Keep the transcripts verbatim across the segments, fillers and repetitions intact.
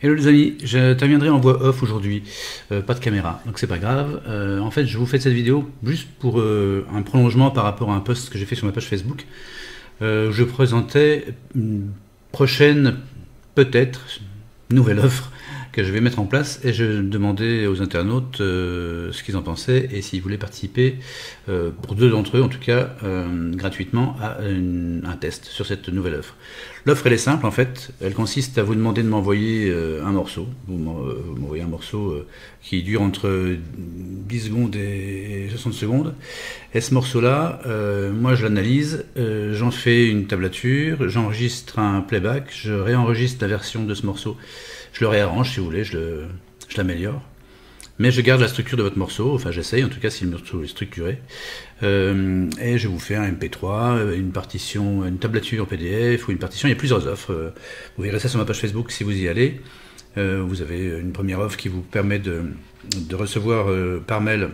Hello les amis, j'interviendrai en voix off aujourd'hui, euh, pas de caméra, donc c'est pas grave. Euh, en fait, je vous fais cette vidéo juste pour euh, un prolongement par rapport à un post que j'ai fait sur ma page Facebook. Euh, je présentais une prochaine, peut-être, nouvelle offre que je vais mettre en place et je demandais aux internautes euh, ce qu'ils en pensaient et s'ils voulaient participer, euh, pour deux d'entre eux en tout cas, euh, gratuitement à une, un test sur cette nouvelle offre. L'offre elle est simple en fait, elle consiste à vous demander de m'envoyer euh, un morceau, vous m'envoyez un morceau euh, qui dure entre dix secondes et soixante secondes, et ce morceau là, euh, moi je l'analyse, euh, j'en fais une tablature, j'enregistre un playback, je réenregistre la version de ce morceau, je le réarrange si vous voulez, je le, je l'améliore. Mais je garde la structure de votre morceau, enfin j'essaye en tout cas si le morceau est structuré. Euh, et je vous fais un M P trois, une partition, une tablature P D F ou une partition, il y a plusieurs offres. Vous verrez ça sur ma page Facebook si vous y allez. Euh, vous avez une première offre qui vous permet de, de recevoir euh, par mail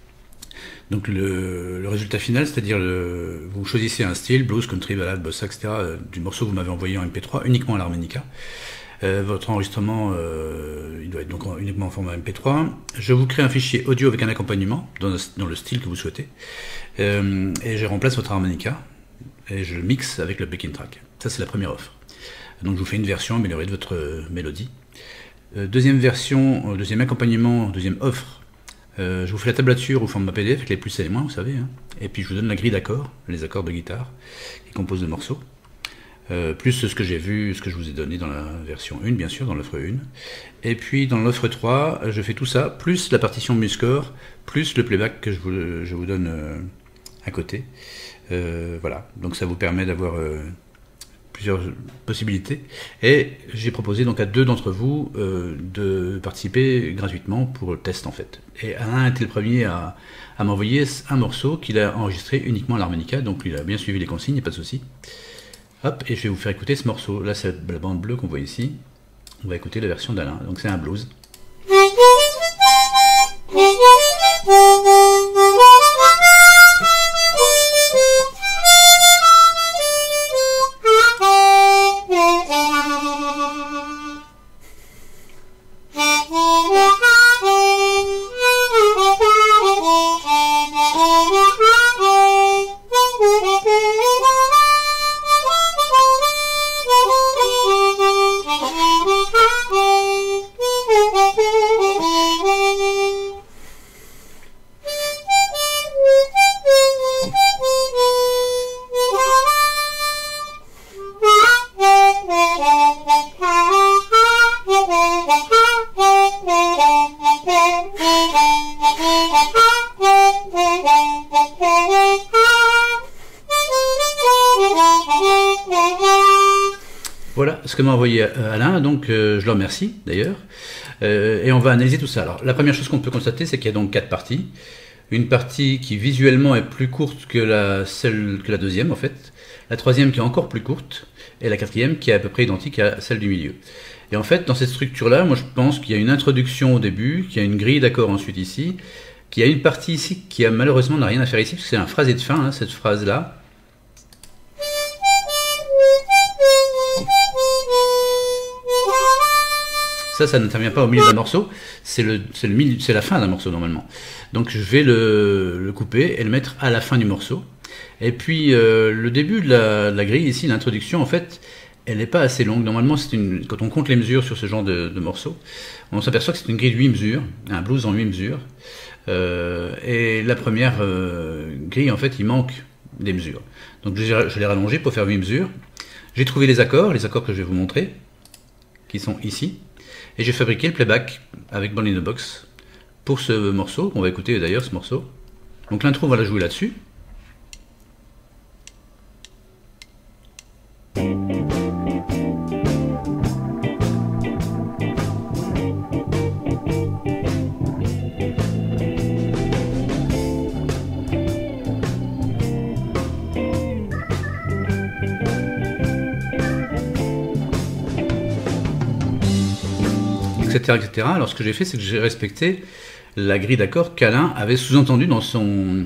donc le, le résultat final, c'est-à-dire vous choisissez un style, blues, country, ballade, bossa, et cetera euh, du morceau que vous m'avez envoyé en M P trois, uniquement à l'harmonica. Euh, votre enregistrement, euh, il doit être donc uniquement en format M P trois. Je vous crée un fichier audio avec un accompagnement dans, dans le style que vous souhaitez. Euh, et je remplace votre harmonica et je le mixe avec le backing track. Ça, c'est la première offre. Donc, je vous fais une version améliorée de votre euh, mélodie. Euh, deuxième version, euh, deuxième accompagnement, deuxième offre. Euh, je vous fais la tablature au format P D F avec les plus et les moins, vous savez. Hein. Et puis, je vous donne la grille d'accords, les accords de guitare qui composent le morceau. Euh, plus ce que j'ai vu, ce que je vous ai donné dans la version un, bien sûr, dans l'offre un. Et puis dans l'offre trois, je fais tout ça, plus la partition MuseScore, plus le playback que je vous, je vous donne euh, à côté. Euh, voilà, donc ça vous permet d'avoir euh, plusieurs possibilités. Et j'ai proposé donc à deux d'entre vous euh, de participer gratuitement pour le test en fait. Et Alain était le premier à, à m'envoyer un morceau qu'il a enregistré uniquement à l'harmonica, donc il a bien suivi les consignes, il n'y a pas de souci. Hop, et je vais vous faire écouter ce morceau. Là, c'est la bande bleue qu'on voit ici. On va écouter la version d'Alain. Donc, c'est un blues. Voilà ce que m'a envoyé Alain, donc euh, je le remercie d'ailleurs, euh, et on va analyser tout ça. Alors la première chose qu'on peut constater, c'est qu'il y a donc quatre parties. Une partie qui visuellement est plus courte que la, celle, que la deuxième en fait, la troisième qui est encore plus courte, et la quatrième qui est à peu près identique à celle du milieu. Et en fait, dans cette structure-là, moi je pense qu'il y a une introduction au début, qu'il y a une grille d'accords ensuite ici, qu'il y a une partie ici qui a, malheureusement n'a rien à faire ici, parce que c'est un phrasé de fin, hein, cette phrase-là. Ça, ça n'intervient pas au milieu d'un morceau, c'est le, c'est le milieu, c'est la fin d'un morceau normalement. Donc je vais le, le couper et le mettre à la fin du morceau. Et puis euh, le début de la, de la grille ici, l'introduction, en fait, elle n'est pas assez longue. Normalement, c'est une, quand on compte les mesures sur ce genre de, de morceaux, on s'aperçoit que c'est une grille de huit mesures, un blues en huit mesures. Euh, et la première euh, grille, en fait, il manque des mesures. Donc je, je l'ai rallongé pour faire huit mesures. J'ai trouvé les accords, les accords que je vais vous montrer, qui sont ici. Et j'ai fabriqué le playback avec Born in the Box pour ce morceau. On va écouter d'ailleurs ce morceau. Donc l'intro, on va la jouer là-dessus. Etc, et cetera. Alors ce que j'ai fait, c'est que j'ai respecté la grille d'accords qu'Alain avait sous-entendu dans son,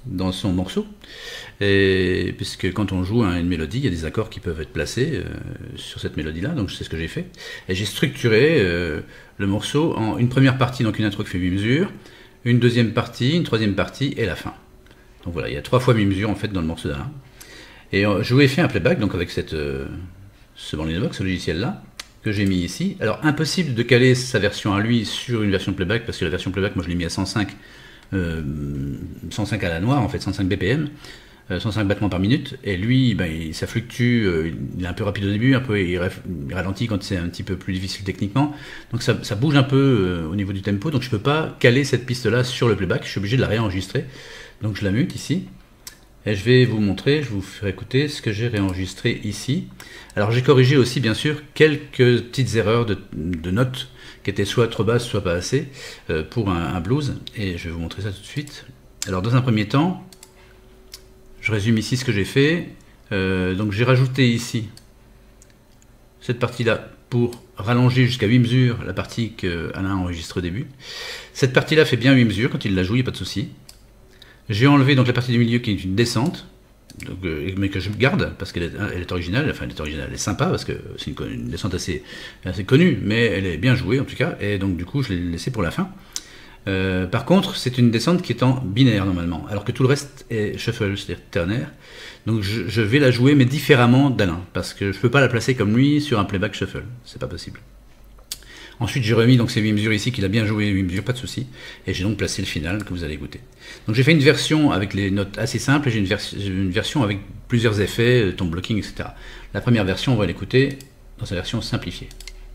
dans son morceau. Et puisque quand on joue à une mélodie, il y a des accords qui peuvent être placés euh, sur cette mélodie-là, donc c'est ce que j'ai fait. Et j'ai structuré euh, le morceau en une première partie, donc une intro qui fait huit mesures, une deuxième partie, une troisième partie et la fin. Donc voilà, il y a trois fois huit mesures en fait dans le morceau d'Alain. Et euh, je vous ai fait un playback donc avec cette, euh, ce Bandlinovox, ce logiciel-là, que j'ai mis ici. Alors impossible de caler sa version à lui sur une version de playback, parce que la version playback, moi je l'ai mis à cent cinq, euh, cent cinq à la noire, en fait cent cinq B P M. cent cinq battements par minute, et lui, ben, il, ça fluctue, euh, il est un peu rapide au début, un peu, il, il ralentit quand c'est un petit peu plus difficile techniquement, donc ça, ça bouge un peu euh, au niveau du tempo, donc je ne peux pas caler cette piste-là sur le playback, je suis obligé de la réenregistrer, donc je la mute ici, et je vais vous montrer, je vous ferai écouter ce que j'ai réenregistré ici. Alors j'ai corrigé aussi bien sûr quelques petites erreurs de, de notes, qui étaient soit trop basses, soit pas assez, euh, pour un, un blues, et je vais vous montrer ça tout de suite. Alors dans un premier temps, je résume ici ce que j'ai fait. Euh, donc j'ai rajouté ici cette partie-là pour rallonger jusqu'à huit mesures la partie qu'Alain enregistre au début. Cette partie-là fait bien huit mesures, quand il la joue, il n'y a pas de souci. J'ai enlevé donc la partie du milieu qui est une descente, donc, euh, mais que je garde parce qu'elle est, elle est originale, enfin elle est originale, elle est sympa parce que c'est une, une descente assez, assez connue, mais elle est bien jouée en tout cas, et donc du coup je l'ai laissée pour la fin. Euh, par contre, c'est une descente qui est en binaire normalement, alors que tout le reste est shuffle, c'est-à-dire ternaire. Donc je, je vais la jouer, mais différemment d'Alain, parce que je ne peux pas la placer comme lui sur un playback shuffle, c'est pas possible. Ensuite, j'ai remis donc ces huit mesures ici, qu'il a bien joué, huit mesures, pas de souci, et j'ai donc placé le final que vous allez écouter. Donc j'ai fait une version avec les notes assez simples, et j'ai une, vers une version avec plusieurs effets, tone blocking, et cetera. La première version, on va l'écouter dans sa version simplifiée.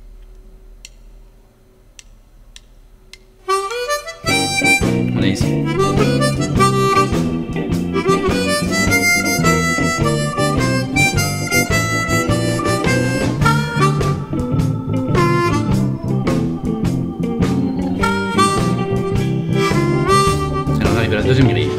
On est ici. Alors on arrive à la deuxième grille.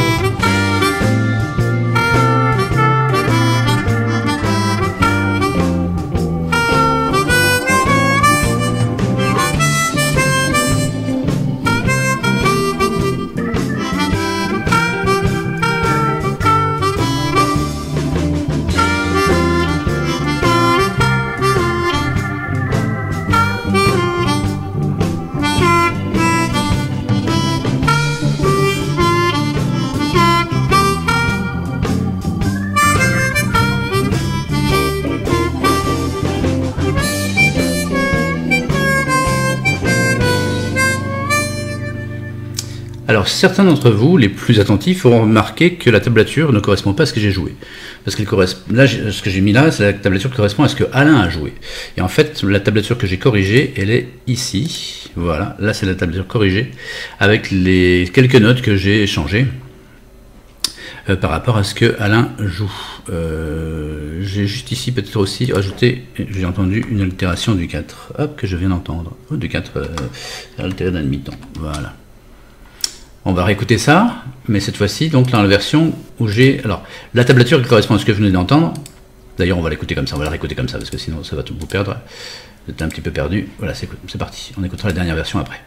Alors certains d'entre vous, les plus attentifs, auront remarqué que la tablature ne correspond pas à ce que j'ai joué. Parce qu'elle correspond, là, ce que j'ai mis là, c'est la tablature qui correspond à ce que Alain a joué. Et en fait, la tablature que j'ai corrigée, elle est ici. Voilà, là c'est la tablature corrigée, avec les quelques notes que j'ai changées euh, par rapport à ce que Alain joue. Euh, j'ai juste ici peut-être aussi ajouté, j'ai entendu une altération du quatre, hop, que je viens d'entendre. Oh, du quatre, euh, altéré d'un demi-ton, voilà. On va réécouter ça, mais cette fois-ci, donc dans la version où j'ai... Alors, la tablature qui correspond à ce que je venais d'entendre, d'ailleurs on va l'écouter comme ça, on va la réécouter comme ça, parce que sinon ça va tout vous perdre. Vous êtes un petit peu perdu. Voilà, c'est parti. On écoutera la dernière version après.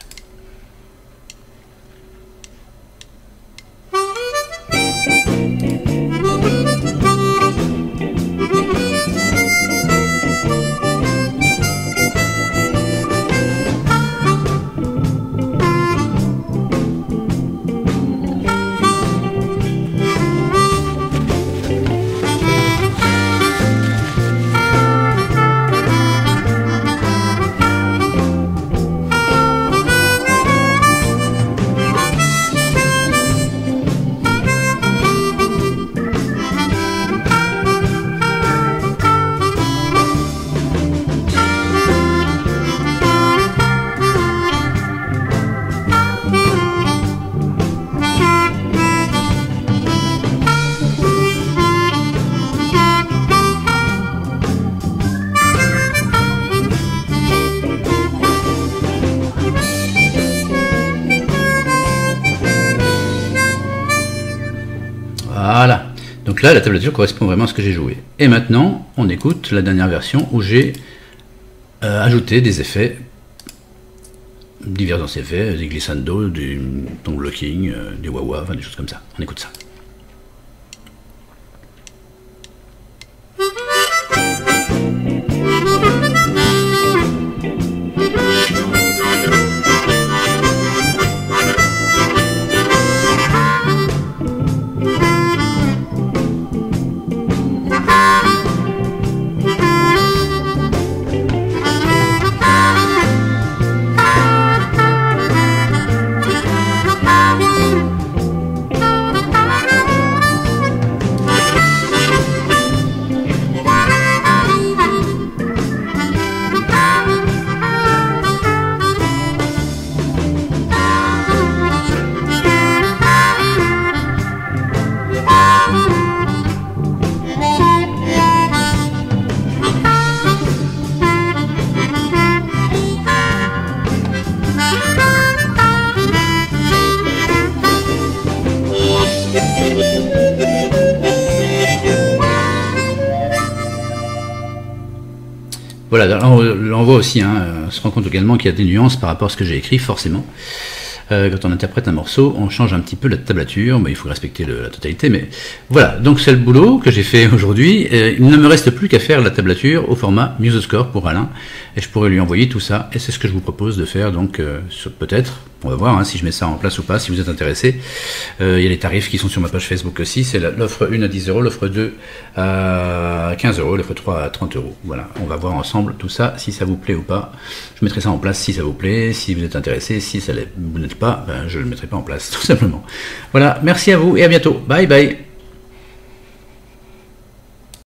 Voilà, donc là la tablature correspond vraiment à ce que j'ai joué. Et maintenant, on écoute la dernière version où j'ai euh, ajouté des effets divers dans ses faits, des glissando, du tone blocking, euh, des wah-wah, enfin des choses comme ça. On écoute ça. Voilà, là on voit aussi, hein, on se rend compte également qu'il y a des nuances par rapport à ce que j'ai écrit, forcément. Euh, quand on interprète un morceau, on change un petit peu la tablature, mais il faut respecter le, la totalité, mais voilà, donc c'est le boulot que j'ai fait aujourd'hui. Euh, il ne me reste plus qu'à faire la tablature au format MuseScore pour Alain, et je pourrais lui envoyer tout ça, et c'est ce que je vous propose de faire, donc euh, peut-être, on va voir hein, si je mets ça en place ou pas, si vous êtes intéressé. Euh, il y a les tarifs qui sont sur ma page Facebook aussi, c'est l'offre un à dix euros, l'offre deux à quinze euros, l'offre trois à trente euros. Voilà, on va voir ensemble tout ça, si ça vous plaît ou pas. Je mettrai ça en place si ça vous plaît, si vous êtes intéressé, si ça vous n'êtes pas, ben, je ne le mettrai pas en place, tout simplement. Voilà, merci à vous et à bientôt. Bye bye.